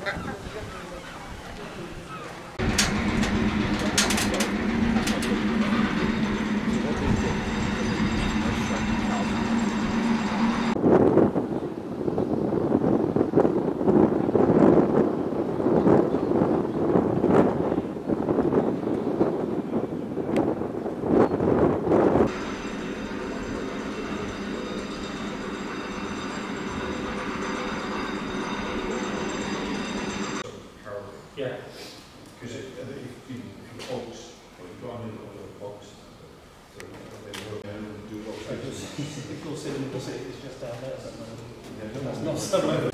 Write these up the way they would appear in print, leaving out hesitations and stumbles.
Yeah. Because if you box, or you've got a little box, so they work and do lots of things. Of course, it's just down there somewhere. Yeah, That's not somewhere.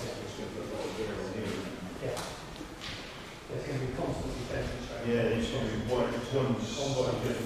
Yeah. There's going to be constantly demonstrating. Yeah, it's going to be one